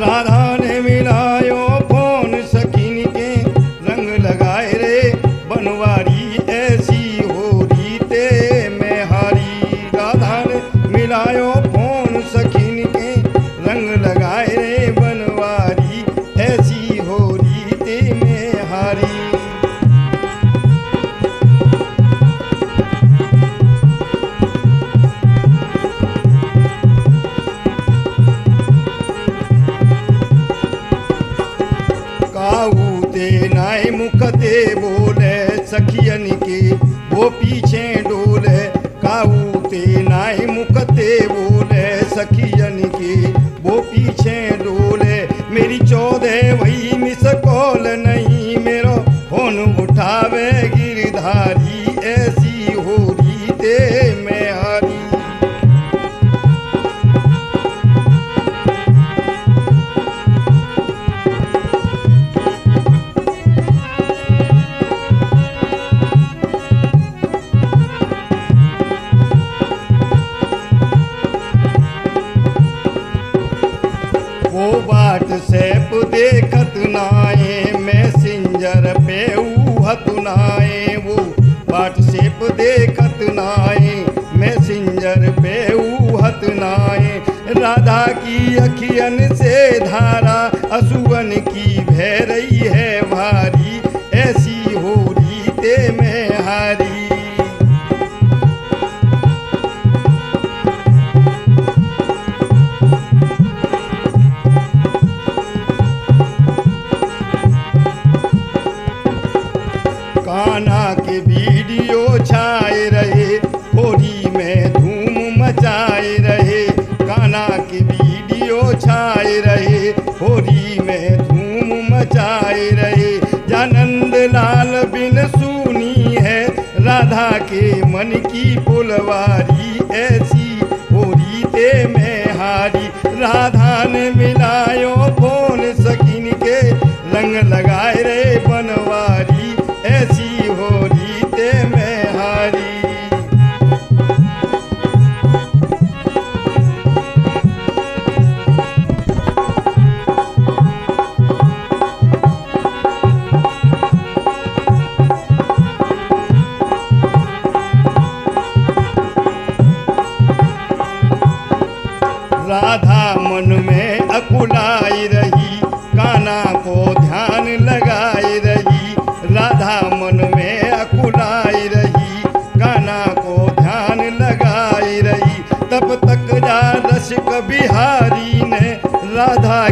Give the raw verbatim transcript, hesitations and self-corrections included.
राधा ने मिलायो फोन सखीन के, रंग लगाए रे बनवारी ऐसी हो रीते में हारी। राधा ने मिलायो फोन सखीन के, रंग लगाए रे बनवारी ऐसी हो रीते में हारी। काऊते नाय मुखते बोले सखियन के, वो पीछे डोले। काऊते नाय मुखते बोले सखियन के, वो पीछे डोले। मेरी चौदह वही मिस कॉल नहीं, मेरो फोन उठावे गिरधारी ऐसी हो रीते में हारी। वो व्हाट्सएप देखत नाए, मैसेंजर पे उहत नाए। वो व्हाट्सएप देखत नाए, मैसेंजर पे उहत नाए। राधा की अखियन से धारा असुवन की बह रही है भारी, ऐसी हो रीते में हारी। कान्हा के वीडियो छाए रहे, होली में धूम मचाए रहे। कान्हा के वीडियो छाए रहे, होली में धूम मचाए रहे। जानंद लाल बिन सुनी है राधा के मन की पुलवारी, ऐसी हो रीते में हारी। राधा ने मिलायो फोन सखीन के, रंग लगाए रे बनवारी ऐसी हो रीते में हारी। राधा मन में अकुलाई रही, कान्हा को ध्यान लगाई रही। राधा मन में अकुलाई रही, कान्हा को ध्यान लगाई रही। तब तक जा रसिक बिहारी ने राधा